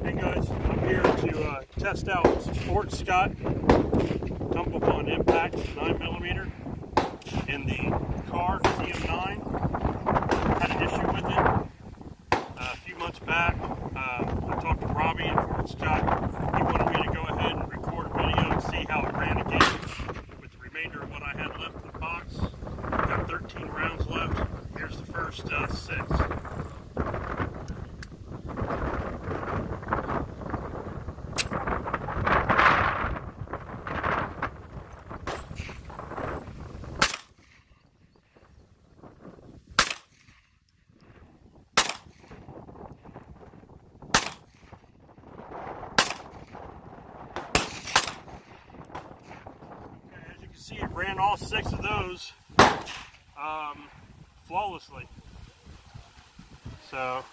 Hey guys, I'm here to test out Fortscott tumble bond impact 9mm in the Kahr CM9. Had an issue with it a few months back. I talked to Robbie at Fortscott. He wanted me to go ahead and record a video and see how it ran again with the remainder of what I had left in the box. I've got 13 rounds left. Here's the first 6. See, it ran all 6 of those flawlessly. So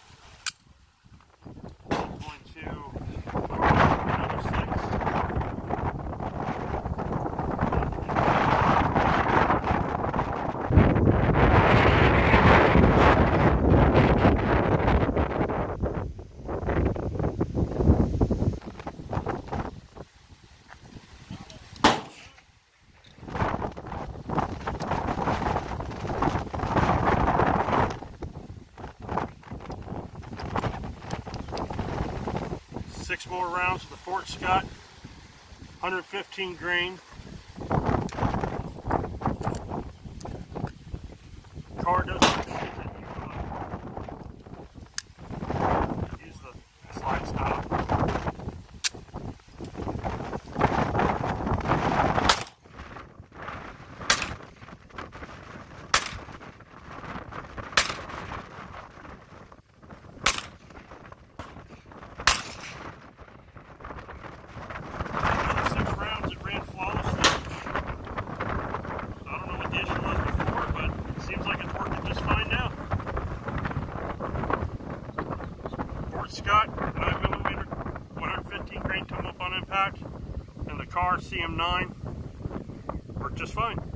I'm going to another 6. Six more rounds of the Fortscott, 115 grain. Kahr doesn't use the slide style. Fortscott 9mm 115 grain tumble bond impact and the Kahr CM9 worked just fine.